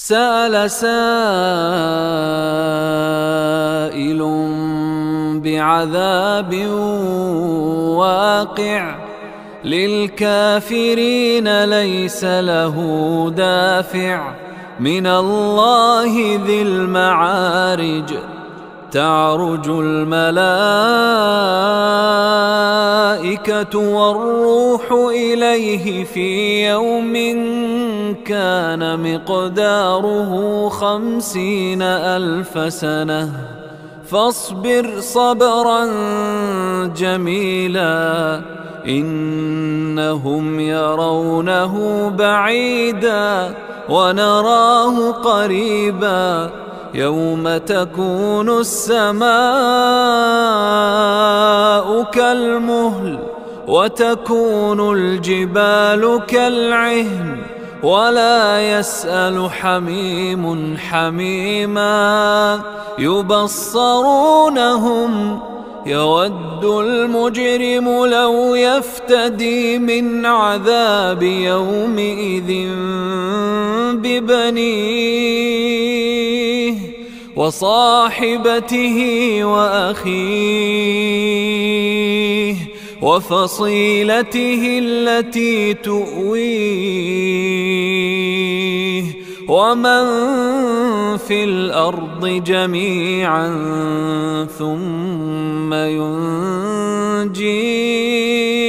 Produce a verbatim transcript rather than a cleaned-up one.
سأل سائل بعذاب واقع للكافرين ليس له دافع من الله ذي المعارج. تعرج الملائكة والروح إليه في يوم كان مقداره خمسين ألف سنة فاصبر صبرا جميلا إنهم يرونه بعيدا ونراه قريبا يوم تكون السماء كالمهل وتكون الجبال كالعهن ولا يسأل حميم حميما يبصرونهم يود المجرم لو يفتدي من عذاب يومئذ ببنيه وصاحبته وأخيه وفصيلته التي تؤويه ومن في الأرض جميعا ثم ينجيه